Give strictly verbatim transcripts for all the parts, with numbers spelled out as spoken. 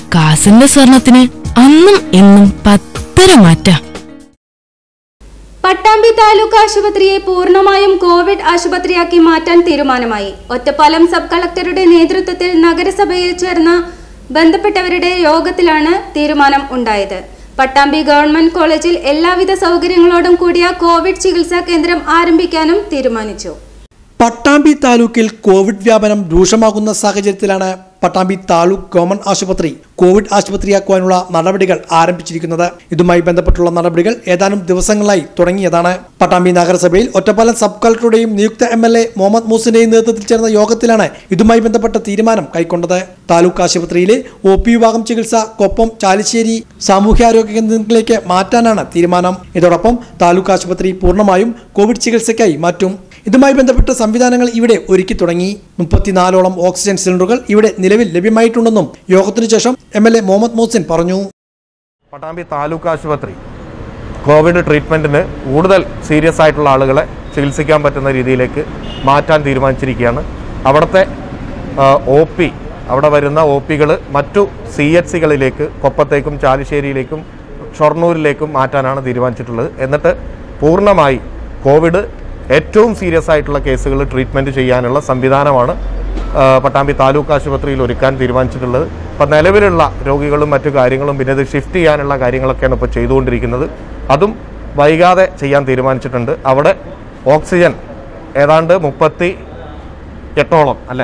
കാസിന്റെ സ്വർണത്തിന് അന്നും ഇന്നും പത്തര മാറ്റാ. പട്ടാമ്പി താലൂക്ക് ആശുപത്രിയെ പൂർണ്ണമായും കോവിഡ് ആശുപത്രിയാക്കി മാറ്റാൻ തീരുമാനമായി. ഒറ്റപ്പാലം സബ് കളക്ടറുടെ നേതൃത്വത്തിൽ നഗരസഭയിൽ ചേർന്ന ബന്ധപ്പെട്ടവരുടെ യോഗത്തിലാണ് തീരുമാനം ഉണ്ടായത്. പട്ടാമ്പി ഗവൺമെന്റ് കോളേജിൽ എല്ലാവിധ സൗകര്യങ്ങളോടും കൂടിയ കോവിഡ് ചികിത്സാ കേന്ദ്രം ആരംഭിക്കാനും തീരുമാനിച്ചു. പട്ടാമ്പി താലൂക്കിൽ കോവിഡ് വ്യാപനം രൂക്ഷമാകുന്ന സാഹചര്യത്തിലാണ് പട്ടാമ്പി താലൂക്ക് ഗവൺമെന്റ് ആശുപത്രി കോവിഡ് ആശുപത്രിയാക്കുവാനുള്ള നടപടികൾ ആരംഭിച്ചിരിക്കുന്നത്. ഇതുമായി ബന്ധപ്പെട്ടുള്ള നടപടികൾ ഏതാനും ദിവസങ്ങളായി തുടങ്ങിയതാണ്. പട്ടാമ്പി നഗരസഭയിൽ ഒറ്റപ്പാലം സബ് കളക്ടറുടെയും നിയുക്ത എം എൽ എ മുഹമ്മദ് മൂസിന്റെയും നേതൃത്വത്തിൽ ചേർന്ന യോഗത്തിലാണ് ഇതുമായി ബന്ധപ്പെട്ട തീരുമാനം കൈക്കൊണ്ടത്. താലൂക്ക് ആശുപത്രിയിലെ ഒ പി വിഭാഗം ചികിത്സ കൊപ്പം ചാലിശ്ശേരി സാമൂഹ്യാരോഗ്യ കേന്ദ്രത്തിലേക്ക് മാറ്റാനാണ് തീരുമാനം. ഇതോടൊപ്പം താലൂക്ക് ആശുപത്രി പൂർണ്ണമായും കോവിഡ് ചികിത്സയ്ക്കായി മാറ്റും. ഇതുമായി ബന്ധപ്പെട്ട സംവിധാനങ്ങൾ ഇവിടെ ഒരുക്കി തുടങ്ങി. മുപ്പത്തിനാലോളം ഓക്സിജൻ സിലിണ്ടറുകൾ ഇവിടെ നിലവിൽ ലഭ്യമായിട്ടുണ്ടെന്നും യോഗത്തിനു ശേഷം M L A Muhammad Muhsin പറഞ്ഞു. പട്ടാമ്പി താലൂക്ക് ആശുപത്രി കോവിഡ് ട്രീറ്റ്മെന്റിന് കൂടുതൽ സീരിയസ് ആയിട്ടുള്ള ആളുകളെ ചികിത്സിക്കാൻ പറ്റുന്ന രീതിയിലേക്ക് മാറ്റാൻ തീരുമാനിച്ചിരിക്കുകയാണ്. അവിടുത്തെ ഒ പി അവിടെ വരുന്ന ഒ പികൾ മറ്റു സി എച്ച് സികളിലേക്ക് കൊപ്പത്തേക്കും ചാലിശ്ശേരിയിലേക്കും ഷൊർണൂരിലേക്കും മാറ്റാനാണ് തീരുമാനിച്ചിട്ടുള്ളത്. എന്നിട്ട് പൂർണ്ണമായി കോവിഡ് ഏറ്റവും സീരിയസ് ആയിട്ടുള്ള കേസുകൾ ട്രീറ്റ്മെൻറ്റ് ചെയ്യാനുള്ള സംവിധാനമാണ് പട്ടാമ്പി താലൂക്ക് ആശുപത്രിയിൽ ഒരുക്കാൻ തീരുമാനിച്ചിട്ടുള്ളത്. ഇപ്പം നിലവിലുള്ള രോഗികളും മറ്റു കാര്യങ്ങളും പിന്നെ ഇത് ഷിഫ്റ്റ് ചെയ്യാനുള്ള കാര്യങ്ങളൊക്കെയാണ് ഇപ്പോൾ ചെയ്തുകൊണ്ടിരിക്കുന്നത്. അതും വൈകാതെ ചെയ്യാൻ തീരുമാനിച്ചിട്ടുണ്ട്. അവിടെ ഓക്സിജൻ ഏതാണ്ട് മുപ്പത്തി എട്ടോളം അല്ലേ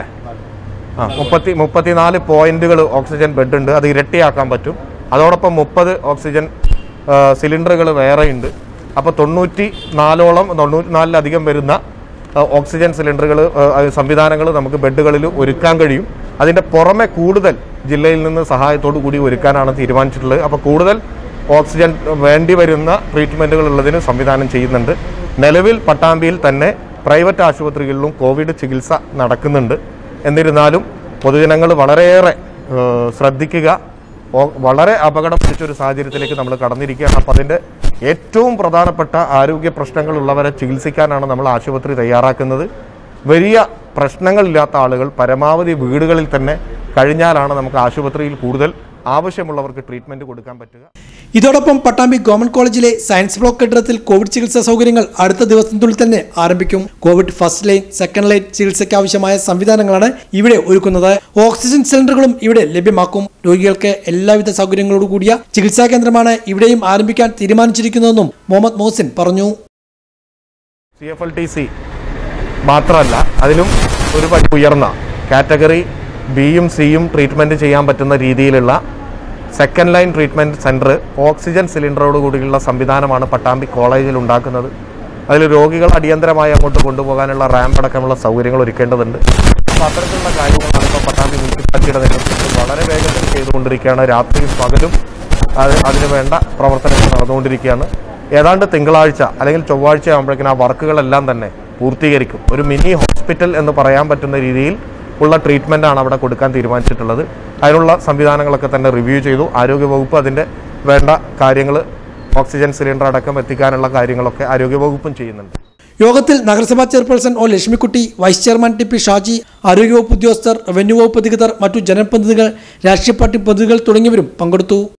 ആ മുപ്പത്തി മുപ്പത്തിനാല് പോയിന്റുകൾ ഓക്സിജൻ ബെഡ് ഉണ്ട്. അത് ഇരട്ടിയാക്കാൻ പറ്റും. അതോടൊപ്പം മുപ്പത് ഓക്സിജൻ സിലിണ്ടറുകൾ വേറെയുണ്ട്. അപ്പോൾ തൊണ്ണൂറ്റി നാലോളം തൊണ്ണൂറ്റി നാലിലധികം വരുന്ന ഓക്സിജൻ സിലിണ്ടറുകൾ സംവിധാനങ്ങൾ നമുക്ക് ബെഡുകളിൽ ഒരുക്കാൻ കഴിയും. അതിൻ്റെ പുറമെ കൂടുതൽ ജില്ലയിൽ നിന്ന് സഹായത്തോടു കൂടി ഒരുക്കാനാണ് തീരുമാനിച്ചിട്ടുള്ളത്. അപ്പോൾ കൂടുതൽ ഓക്സിജൻ വേണ്ടി വരുന്ന ട്രീറ്റ്മെൻറ്റുകൾ ഉള്ളതിന് സംവിധാനം ചെയ്യുന്നുണ്ട്. നിലവിൽ പട്ടാമ്പിയിൽ തന്നെ പ്രൈവറ്റ് ആശുപത്രികളിലും കോവിഡ് ചികിത്സ നടക്കുന്നുണ്ട്. എന്നിരുന്നാലും പൊതുജനങ്ങൾ വളരെയേറെ ശ്രദ്ധിക്കുക. വളരെ അപകടം പിടിച്ചൊരു സാഹചര്യത്തിലേക്ക് നമ്മൾ കടന്നിരിക്കുകയാണ്. അപ്പോൾ അതിൻ്റെ ഏറ്റവും പ്രധാനപ്പെട്ട ആരോഗ്യ പ്രശ്നങ്ങളുള്ളവരെ ചികിത്സിക്കാനാണ് നമ്മൾ ആശുപത്രി തയ്യാറാക്കുന്നത്. വലിയ പ്രശ്നങ്ങളില്ലാത്ത ആളുകൾ പരമാവധി വീടുകളിൽ തന്നെ കഴിഞ്ഞാലാണ് നമുക്ക് ആശുപത്രിയിൽ കൂടുതൽ ആവശ്യമുള്ളവർക്ക് ട്രീറ്റ്മെന്റ് കൊടുക്കാൻ പറ്റുക. ഇതോടൊപ്പം പട്ടാമ്പി ഗവൺമെന്റ് കോളേജിലെ സയൻസ് ബ്ലോക്ക് കെട്ടിടത്തിൽ കോവിഡ് ചികിത്സാ സൗകര്യങ്ങൾ അടുത്ത ദിവസത്തിനുള്ളിൽ തന്നെ ആരംഭിക്കും. Covid first line second line ചികിത്സയ്ക്ക് ആവശ്യമായ സംവിധാനങ്ങളാണ് ഇവിടെ ഒരുക്കുന്നത്. ഓക്സിജൻ സിലിണ്ടറുകളും ഇവിടെ ലഭ്യമാക്കും. രോഗികൾക്ക് എല്ലാവിധ സൗകര്യങ്ങളോട് കൂടിയ ചികിത്സാ കേന്ദ്രമാണ് ഇവിടെയും ആരംഭിക്കാൻ തീരുമാനിച്ചിരിക്കുന്നതെന്നും മുഹമ്മദ് മോസിൻ പറഞ്ഞു. C F L T C മാത്രമല്ല, അതിലും ഒരു പടി ഉയർന്ന കാറ്റഗറി ബിയും സിയും ട്രീറ്റ്മെൻറ്റ് ചെയ്യാൻ പറ്റുന്ന രീതിയിലുള്ള second line treatment centre oxygen സിലിണ്ടറോട് കൂടിയുള്ള സംവിധാനമാണ് പട്ടാമ്പി കോളേജിൽ ഉണ്ടാക്കുന്നത്. അതിൽ രോഗികൾ അടിയന്തരമായി അങ്ങോട്ട് കൊണ്ടുപോകാനുള്ള റാമ്പ് അടക്കമുള്ള സൗകര്യങ്ങൾ ഒരുക്കേണ്ടതുണ്ട്. അപ്പോൾ അത്തരത്തിലുള്ള കാര്യങ്ങളാണ് ഇപ്പോൾ പട്ടാമ്പി മുനിസിപ്പാലിറ്റിയുടെ നേതൃത്വത്തിൽ വളരെ വേഗത്തിൽ ചെയ്തുകൊണ്ടിരിക്കുകയാണ്. രാത്രിയും പകലും അത് അതിന് വേണ്ട പ്രവർത്തനങ്ങൾ നടന്നുകൊണ്ടിരിക്കുകയാണ്. ഏതാണ്ട് തിങ്കളാഴ്ച അല്ലെങ്കിൽ ചൊവ്വാഴ്ച ആകുമ്പോഴേക്കും ആ വർക്കുകളെല്ലാം തന്നെ പൂർത്തീകരിക്കും. ഒരു മിനി ഹോസ്പിറ്റൽ എന്ന് പറയാൻ പറ്റുന്ന രീതിയിൽ ഉള്ള ട്രീറ്റ്മെൻറ്റാണ് അവിടെ കൊടുക്കാൻ തീരുമാനിച്ചിട്ടുള്ളത്. അതിനുള്ള സംവിധാനങ്ങളൊക്കെ തന്നെ റിവ്യൂ ചെയ്തു. ആരോഗ്യവകുപ്പ് അതിൻ്റെ വേണ്ട കാര്യങ്ങൾ ഓക്സിജൻ സിലിണ്ടർ അടക്കം എത്തിക്കാനുള്ള കാര്യങ്ങളൊക്കെ ആരോഗ്യവകുപ്പും ചെയ്യുന്നുണ്ട്. യോഗത്തിൽ നഗരസഭാ chairperson O Lakshmikutty, vice chairman T P Shaji, ആരോഗ്യവകുപ്പ് ഉദ്യോഗസ്ഥർ, റവന്യൂ വകുപ്പ് അധികൃതർ, മറ്റു ജനപ്രതിനിധികൾ, രാഷ്ട്രീയ പാർട്ടി പ്രതിനിധികൾ തുടങ്ങിയവരും പങ്കെടുത്തു.